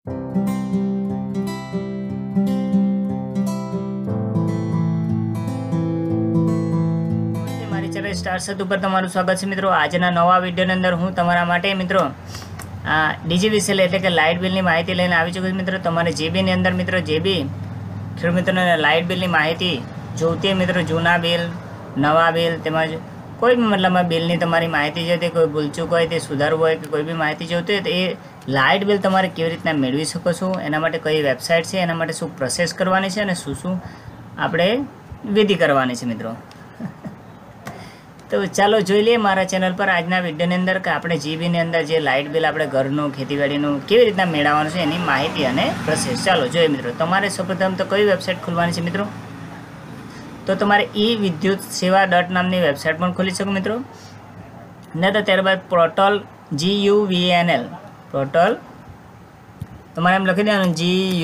મારી channel star સત ઉપર તમારું સ્વાગત છે મિત્રો। આજના નવા વિડીયોની અંદર હું તમારા માટે મિત્રો ડીજીવીસીએલ એટલે કે લાઇટ બિલની માહિતી લઈને આવી ચૂક્યો છું મિત્રો। તમારે જીબીની અંદર મિત્રો જે બી ખેડૂત મિત્રોને લાઇટ બિલની માહિતી જોઈતી હોય મિત્રો, જૂના બિલ, નવા બિલ, તેમજ કોઈ બી મતલબમાં બિલની તમારી માહિતી જોઈતી, કોઈ ભૂલચૂક હોય તે સુધારવું હોય કે કોઈ બી માહિતી જોઈતી હોય તો એ લાઇટ બિલ તમારે કેવી રીતના મેળવી શકો છો, એના માટે કઈ વેબસાઇટ છે, એના માટે શું પ્રોસેસ કરવાની છે અને શું શું આપણે વિધિ કરવાની છે મિત્રો। તો ચાલો જોઈ લઈએ મારા ચેનલ પર આજના વિડીયોની અંદર કે આપણે જીબીની અંદર જે લાઇટ બિલ આપણે ઘરનું, ખેતીવાડીનું કેવી રીતના મેળવવાનું છે એની માહિતી અને પ્રોસેસ ચાલો જોઈએ મિત્રો। તમારે સૌપ્રથમ તો કઈ વેબસાઇટ ખોલવાની છે મિત્રો? તો તમારે વિદ્યુત સેવા નામની વેબસાઇટ પણ ખોલી શકો મિત્રો, ને તો ત્યારબાદ પોર્ટલ GUVNL પોર્ટલ તમારે એમ લખી દેવાનું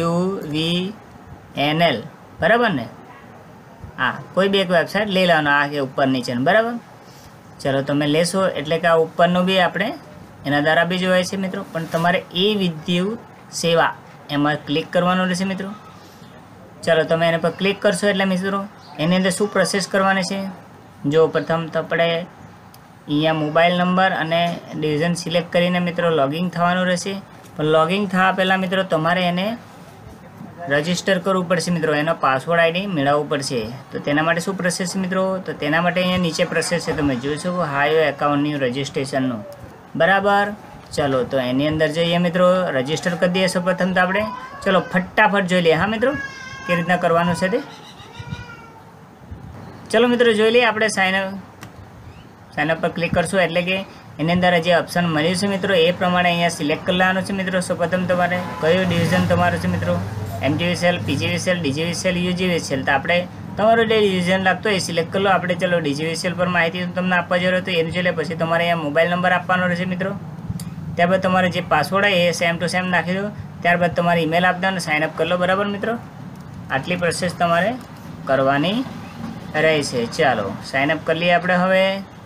GUVNL, બરાબર ને? હા, કોઈ બી એક વેબસાઇટ લઈ લેવાનું, આ કે ઉપર નીચે, બરાબર? ચલો તમે લેશો એટલે કે આ ઉપરનું બી આપણે એના દ્વારા બી જોવાય છે મિત્રો, પણ તમારે વિદ્યુત સેવા એમાં ક્લિક કરવાનું રહેશે મિત્રો। ચલો તમે એના પર ક્લિક કરશો એટલે મિત્રો એની અંદર શું પ્રોસેસ કરવાની છે? જો પ્રથમ તો આપણે અહીંયા મોબાઈલ નંબર અને ડિવિઝન સિલેક્ટ કરીને મિત્રો લોગિન થવાનું રહેશે, પણ લોગિન થવા પહેલાં મિત્રો તમારે એને રજિસ્ટર કરવું પડશે મિત્રો, એનો પાસવર્ડ આઈડી મેળવવું પડશે। તો તેના માટે શું પ્રોસેસ છે મિત્રો? તો તેના માટે અહીંયા નીચે પ્રોસેસ છે, તમે જોઈ શકો, હાયો એકાઉન્ટનું રજિસ્ટ્રેશનનું, બરાબર? ચલો તો એની અંદર જઈએ મિત્રો, રજિસ્ટર કરી દઈએ સૌપ્રથમ તો આપણે। ચલો ફટાફટ જોઈ લઈએ હા મિત્રો કેવી રીતના કરવાનું છે તે। ચલો મિત્રો જોઈ લઈએ આપણે સાઇનઅપ પર ક્લિક કરશું એટલે કે એની અંદર જે ઓપ્શન મળ્યું છે મિત્રો એ પ્રમાણે અહીંયા સિલેક્ટ કરી લેવાનું છે મિત્રો। સૌપ્રથમ તમારે કયું ડિવિઝન તમારું છે મિત્રો? MGVCL, PGVCL, DGVCL, UGVCL। તો આપણે તમારું જે ડિવિઝન લાગતો એ સિલેક્ટ કરી લો આપણે। ચલો DGVCL પર માહિતી તમને આપવા જરૂર તો એનું જોઈ લે, પછી તમારે અહીંયા મોબાઈલ નંબર આપવાનો રહેશે મિત્રો, ત્યારબાદ તમારે જે પાસવર્ડ હોય એ સેમ ટુ સેમ નાખી દો, ત્યારબાદ તમારે ઈમેલ આપી દો અને સાઇનઅપ કરી લો, બરાબર મિત્રો? આટલી પ્રોસેસ તમારે કરવાની રહેશે। ચાલો સાઇનઅપ કરી લઈએ આપણે હવે।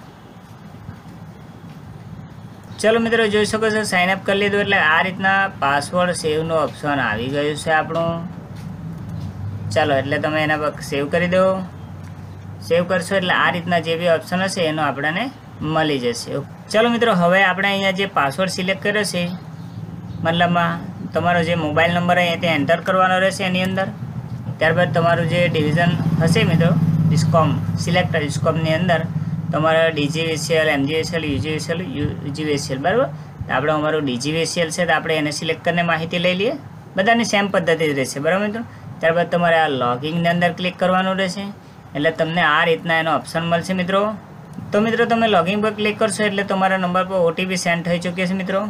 ચલો મિત્રો જોઈ શકો છો સાઇનઅપ કરી લીધું એટલે આ રીતના પાસવર્ડ સેવનું ઓપ્શન આવી ગયું છે આપણું। ચાલો એટલે તમે એના પર સેવ કરી દો, સેવ કરશો એટલે આ રીતના જે બી ઓપ્શન હશે એનો આપણને મળી જશે। ચલો મિત્રો હવે આપણે અહીંયા જે પાસવર્ડ સિલેક્ટ કર્યો છે મતલબમાં તમારો જે મોબાઈલ નંબર હોય તે એન્ટર કરવાનો રહેશે એની અંદર, ત્યારબાદ તમારું જે ડિવિઝન હશે મિત્રો સિલેક્ટ ડિસ્કોમની અંદર તમારા DGVCL, MGVCL, UGVCL, બરાબર? આપણે અમારું DGVCL છે તો આપણે એને સિલેક્ટ કરીને માહિતી લઈ લઈએ, બધાની સેમ પદ્ધતિ રહેશે, બરાબર મિત્રો? ત્યારબાદ તમારે આ લોગિનની અંદર ક્લિક કરવાનું રહેશે એટલે તમને આ રીતના એનો ઓપ્શન મળશે મિત્રો। તો મિત્રો તમે લોગિન પર ક્લિક કરશો એટલે તમારા નંબર પર OTP સેન્ડ થઈ ચૂક્યો છે મિત્રો।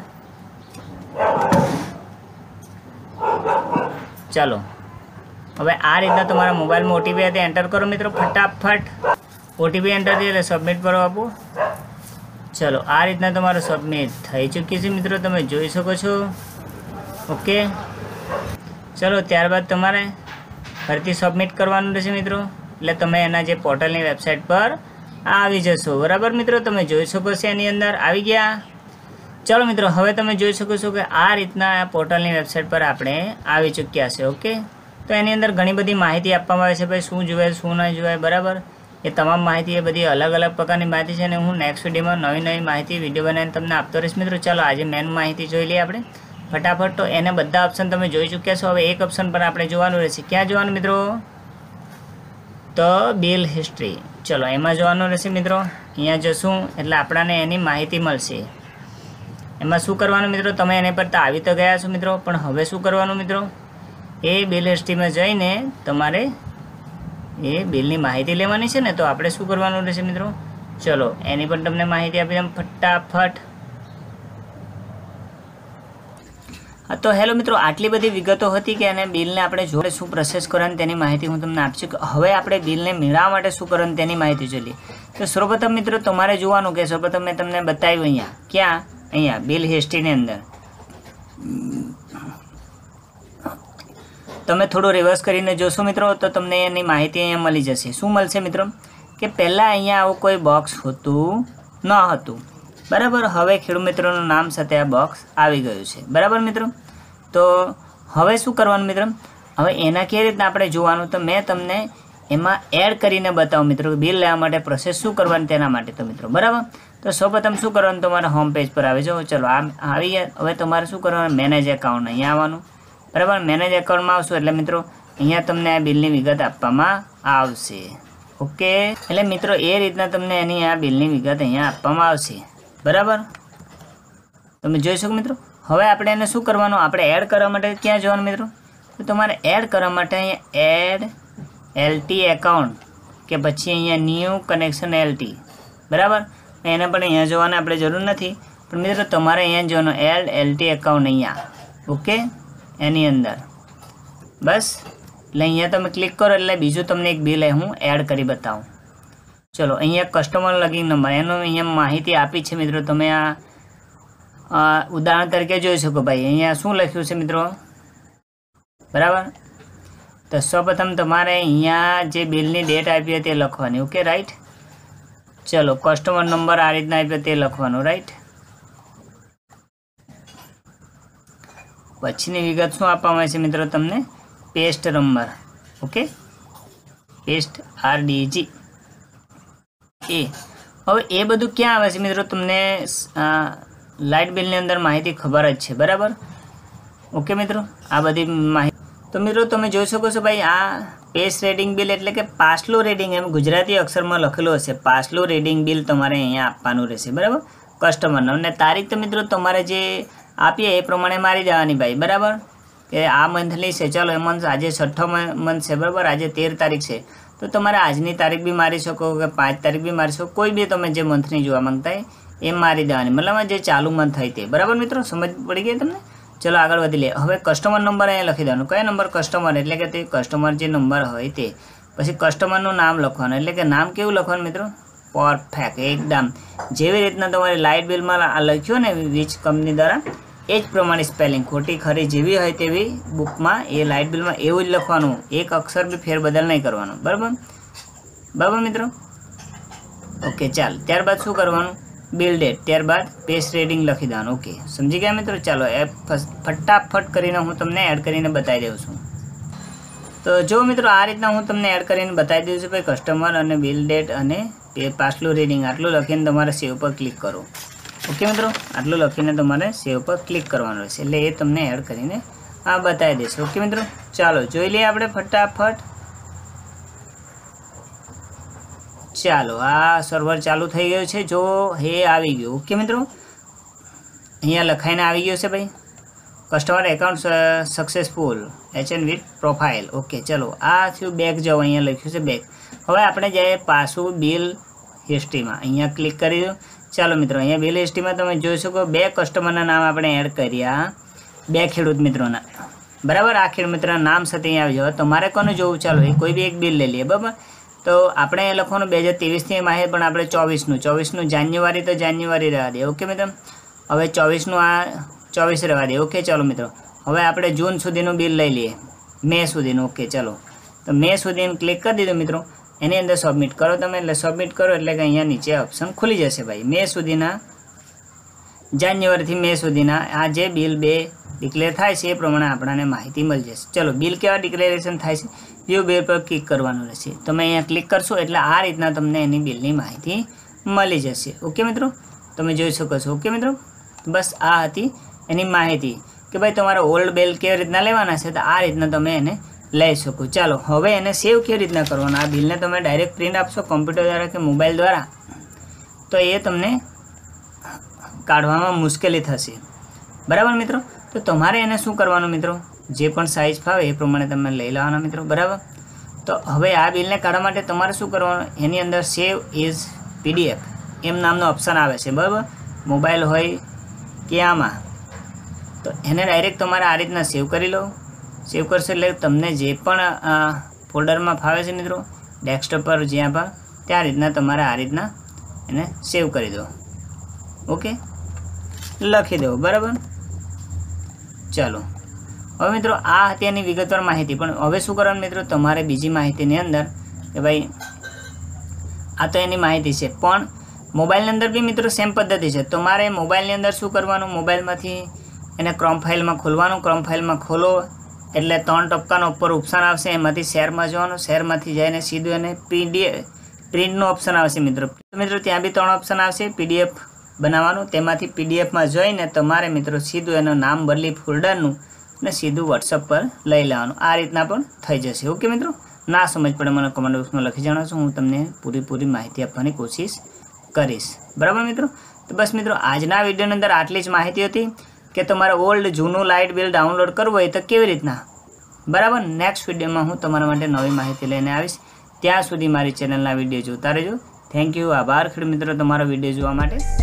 ચાલો હવે આ રીતના તમારા મોબાઈલમાં OTP તે એન્ટર કરો મિત્રો, ફટાફટ OTP એન્ટર થઈ એટલે સબમિટ કરો આપો। ચલો આ રીતના તમારું સબમિટ થઈ ચૂક્યું છે મિત્રો, તમે જોઈ શકો છો, ઓકે। ચલો ત્યારબાદ તમારે ફરીથી સબમિટ કરવાનું રહેશે મિત્રો, એટલે તમે એના જે પોર્ટલની વેબસાઇટ પર આવી જશો, બરાબર મિત્રો? તમે જોઈ શકો છો એની અંદર આવી ગયા। ચલો મિત્રો હવે તમે જોઈ શકો છો કે આ રીતના આ પોર્ટલની વેબસાઇટ પર આપણે આવી ચૂક્યા છે, ઓકે। તો એની અંદર ઘણી બધી માહિતી આપવામાં આવે છે, ભાઈ શું જોવાય શું ના જોવાય, બરાબર? એ તમામ માહિતી એ બધી અલગ અલગ પ્રકારની માહિતી છે અને હું નેક્સ્ટ વિડીયોમાં નવી માહિતી વિડીયો બનાવીને તમને આપતો રહીશ મિત્રો। ચાલો આજે મેન માહિતી જોઈ લઈએ આપણે ફટાફટ। તો એને બધા ઓપ્શન તમે જોઈ ચૂક્યા છો, હવે એક ઓપ્શન પર આપણે જોવાનું રહેશે, ક્યાં જોવાનું મિત્રો? તો બિલ હિસ્ટ્રી, ચલો એમાં જોવાનું રહેશે મિત્રો। અહીંયા જશું એટલે આપણને એની માહિતી મળશે। એમાં શું કરવાનું મિત્રો? તમે એના પર તો આવી તો ગયા છો મિત્રો, પણ હવે શું કરવાનું મિત્રો? એ બિલ હિસ્ટ્રીમાં જઈને તમારે એ બિલની માહિતી લેવાની છે ને, તો આપણે શું કરવાનું રહેશે મિત્રો? ચલો એની પણ તમને માહિતી આપી દઉં ફટાફટ। હા તો હેલો મિત્રો, આટલી બધી વિગતો હતી કે એને બિલને આપણે જોડે શું પ્રોસેસ કરવાની તેની માહિતી હું તમને આપશું કે હવે આપણે બિલને મેળવવા માટે શું કરવાનું તેની માહિતી જોઈ લઈએ। તો સૌપ્રથમ મિત્રો તમારે જોવાનું કે સૌપ્રથમ મેં તમને બતાવ્યું અહીંયા, ક્યાં? અહીંયા બિલ હિસ્ટ્રીની અંદર તમે થોડું રિવર્સ કરીને જોશો મિત્રો તો તમને એની માહિતી અહીંયા મળી જશે। શું મળશે મિત્રો? કે પહેલાં અહીંયા આવું કોઈ બોક્સ હોતું ન હતું, બરાબર? હવે ખેડૂત મિત્રોનું નામ સાથે આ બોક્સ આવી ગયું છે, બરાબર મિત્રો? તો હવે શું કરવાનું મિત્રો, હવે એના કેવી રીતના આપણે જોવાનું, તો મેં તમને એમાં એડ કરીને બતાવું મિત્રો, બિલ લેવા માટે પ્રોસેસ શું કરવાની તેના માટે. તો મિત્રો બરાબર, તો સૌપ્રથમ શું કરવાનું, તમારે હોમ પેજ પર આવી જાઓ. ચલો આ આવી ગયા. હવે તમારે શું કરવાનું, મેનેજ એકાઉન્ટ અહીંયા આવવાનું. બરાબર, મેનેજ એકાઉન્ટમાં આવશો એટલે મિત્રો અહીંયા તમને આ બિલની વિગત આપવામાં આવશે. ઓકે, એટલે મિત્રો એ રીતના તમને એની આ બિલની વિગત અહીંયા આપવામાં આવશે. બરાબર, તમે જોઈ શકો મિત્રો. હવે આપણે એને શું કરવાનું, આપણે એડ કરવા માટે ક્યાં જવાનું મિત્રો, તો તમારે એડ કરવા માટે અહીંયા એડ એલટી એકાઉન્ટ કે પછી અહીંયા ન્યૂ કનેક્શન એલટી. બરાબર, એને પણ અહીંયા જોવાના આપણે જરૂર નથી, પણ મિત્રો તમારે અહીંયા જોવાનું એડ એલટી એકાઉન્ટ અહીંયા. ઓકે, એની અંદર બસ, એટલે અહીંયા તમે ક્લિક કરો એટલે બીજું તમને એક બિલ હું એડ કરી બતાવું. ચલો અહીંયા કસ્ટમર લોગિન નંબર એનો અહીંયા માહિતી આપી છે મિત્રો. તમે આ ઉદાહરણ તરીકે જોઈ શકો ભાઈ, અહીંયા શું લખ્યું છે મિત્રો. બરાબર, તો સૌપ્રથમ તમારે અહીંયા જે બિલની ડેટ આપી તે લખવાની. Okay right. ચલો કસ્ટમર નંબર આ રીતના આપ્યો તે લખવાનું. રાઈટ, પછીની વિગત શું આપવામાં આવે છે મિત્રો તમને, paste number. Okay, paste RDG એ. હવે એ બધું ક્યાં આવે છે મિત્રો, તમને લાઇટ બિલની અંદર માહિતી ખબર જ છે. બરાબર, ઓકે મિત્રો, આ બધી માહિતી. તો મિત્રો તમે જોઈ શકો છો ભાઈ, આ પેસ્ટ રેડિંગ બિલ એટલે કે પાછલું રેડિંગ, એમ ગુજરાતી અક્ષરમાં લખેલું હશે, પાછલું રેડિંગ બિલ તમારે અહીંયા આપવાનું રહેશે. બરાબર, કસ્ટમરનો. અને તારીખ તો મિત્રો તમારે જે આપીએ એ પ્રમાણે મારી દેવાની ભાઈ. બરાબર, કે આ મંથલી છે, ચાલો એ મંથ આજે 6ઠ્ઠો મંથ છે. બરાબર, આજે 13 તારીખ છે, તો તમારે આજની તારીખ બી મારી શકો કે 5 તારીખ બી મારી શકો, કોઈ બી તમે જે મંથની જોવા માંગતા હોય એ મારી દેવાની, મતલબ જે ચાલુ મંથ થાય તે. બરાબર મિત્રો, સમજ પડી ગઈ તમને. ચલો આગળ વધી લે. હવે કસ્ટમર નંબર અહીંયા લખી દેવાનો. કયો નંબર, કસ્ટમર એટલે કે તે કસ્ટમર જે નંબર હોય તે. પછી કસ્ટમરનું નામ લખવાનું, એટલે કે નામ કેવું લખવાનું મિત્રો, પરફેક્ટ એકદમ જેવી રીતના તમારે લાઇટ બિલમાં લખ્યું ને વીજ કંપની દ્વારા એ જ પ્રમાણે સ્પેલિંગ, ખોટી ખરી જેવી હોય તેવી બુકમાં એ લાઇટ બિલમાં એવું જ લખવાનું, એક અક્ષર બી ફેરબદલ નહીં કરવાનું. બરાબર, બરાબર મિત્રો. ઓકે ચાલ, ત્યારબાદ શું કરવાનું, બિલ ડેટ, ત્યારબાદ પેસ્ટ રેડિંગ લખી દેવાનું. ઓકે, સમજી ગયા મિત્રો. ચાલો એ ફટાફટ કરીને હું તમને એડ કરીને બતાવી દઉં છું. તો જો મિત્રો આ રીતના હું તમને એડ કરીને બતાવી દઉં છું ભાઈ, કસ્ટમર અને બિલ ડેટ અને પાછલું રીડિંગ આટલું લખીને તમારે સેવ પર ક્લિક કરો. ઓકે મિત્રો, આટલું લખીને તમારે સેવ પર ક્લિક કરવાનું રહેશે, એટલે એ તમને એડ કરીને આ બતાવી દેશે. ઓકે મિત્રો, ચાલો જોઈ લઈએ આપણે ફટાફટ. ચાલો આ સર્વર ચાલુ થઈ ગયું છે, જો હે આવી ગયું. ઓકે મિત્રો, અહીંયા લખાઈને આવી ગયું છે ભાઈ, customer account successful HN with profile. Okay ચલો આ થયું બેક જાઓ, અહીંયા લખ્યું છે બેક. હવે આપણે જઈએ પાછું બિલ હિસ્ટ્રીમાં, અહીંયા ક્લિક કરી દો. ચાલો મિત્રો, અહીંયા બિલ હિસ્ટ્રીમાં તમે જોઈ શકો 2 કસ્ટમરના નામ આપણે એડ કર્યા, 2 ખેડૂત મિત્રોના. બરાબર, આ ખેડૂત મિત્રોના નામ સાથે અહીંયા આવી જાવ. તમારે કોનું જોવું, ચાલો એ કોઈ બી એક બિલ લઈ લઈએ. બરાબર, તો આપણે એ લખવાનું 2023ની માહિતી, પણ આપણે 24નું જાન્યુઆરી તો જાન્યુઆરી રહેવા દે. ઓકે મિત્રો, હવે 24નું આ 24 રહેવા દે. ઓકે ચાલો મિત્રો, હવે આપણે જૂન સુધીનું બિલ લઈ લઈએ, મે સુધીનું. ઓકે ચાલો, તો મે સુધીનું ક્લિક કરી દીધું મિત્રો, એની અંદર સબમિટ કરો તમે. એટલે સબમિટ કરો એટલે કે અહીંયા નીચે ઓપ્શન ખુલી જશે ભાઈ, મે સુધીના, જાન્યુઆરીથી મે સુધીના આ જે બિલ 2 ડિક્લેર થાય છે એ પ્રમાણે આપણને માહિતી મળી જશે. ચલો બિલ કેવા ડિક્લેરેશન થાય છે, વ્યૂ બિલ પર ક્લિક કરવાનું રહેશે. તમે અહીંયા ક્લિક કરશો એટલે આ રીતના તમને એની બિલની માહિતી મળી જશે. ઓકે મિત્રો, તમે જોઈ શકો છો. ઓકે મિત્રો, બસ આ હતી એની માહિતી કે ભાઈ તમારે ઓલ્ડ બિલ કેવી રીતના લેવાના છે, તો આ રીતના તમે એને લઈ શકો. ચાલો હવે એને સેવ કેવી રીતના કરવાનું, આ બિલને તમે ડાયરેક્ટ પ્રિન્ટ આપશો કમ્પ્યુટર દ્વારા કે મોબાઈલ દ્વારા, તો એ તમને કાઢવામાં મુશ્કેલી થશે. બરાબર મિત્રો, તો તમારે એને શું કરવાનું મિત્રો, જે પણ સાઇઝ ફાવે એ પ્રમાણે તમે લઈ લેવાના મિત્રો. બરાબર, તો હવે આ બિલને કાઢવા માટે તમારે શું કરવાનું, એની અંદર સેવ ઇઝ PDF એમ નામનો ઓપ્શન આવે છે. બરાબર, મોબાઈલ હોય કે આમાં, તો એને ડાયરેક્ટ તમારે આ રીતના સેવ કરી લો. સેવ કરશો એટલે તમને જે પણ ફોલ્ડરમાં ફાવે છે મિત્રો, ડેસ્કટોપ પર જ્યાં પણ, ત્યાં રીતના તમારે આ રીતના એને સેવ કરી દો. ઓકે, લખી દો. બરાબર, ચાલો હવે મિત્રો આ હતી એની વિગતવાર માહિતી. પણ હવે શું કરવાનું મિત્રો, તમારે બીજી માહિતીની અંદર કે ભાઈ આ તો એની માહિતી છે, પણ મોબાઈલની અંદર બી મિત્રો સેમ પદ્ધતિ છે. તમારે મોબાઈલની અંદર શું કરવાનું, મોબાઈલમાંથી એને ક્રોમ ફાઇલમાં ખોલવાનું. ક્રોમ ફાઇલમાં ખોલો એટલે 3 ટપકાનો ઉપર ઓપ્શન આવશે, એમાંથી શેરમાં જવાનું. શેરમાંથી જઈને સીધું એને પ્રિન્ટનો ઓપ્શન આવશે મિત્રો. ત્યાં બી 3 ઓપ્શન આવશે. PDF બનાવવાનું, તેમાંથી PDFમાં જઈને તમારે મિત્રો સીધું એનું નામ બદલી ફોલ્ડરનું અને સીધું WhatsApp પર લઈ લેવાનું. આ રીતના પણ થઈ જશે. ઓકે મિત્રો, ના સમજ પડે મને કમેન્ટ બોક્સમાં લખી જણાવશો, હું તમને પૂરી માહિતી આપવાની કોશિશ કરીશ. બરાબર મિત્રો, તો બસ મિત્રો આજના વિડીયોની અંદર આટલી જ માહિતી હતી કે તમારે જૂનું લાઇટ બિલ ડાઉનલોડ કરવું હોય તો કેવી રીતના. બરાબર, નેક્સ્ટ વિડીયોમાં હું તમારા માટે નવી માહિતી લઈને આવીશ. ત્યાં સુધી મારી ચેનલના વિડીયો જોતા રહેજો. થેન્ક યુ, આભાર ખેડૂત મિત્રો તમારો વિડીયો જોવા માટે.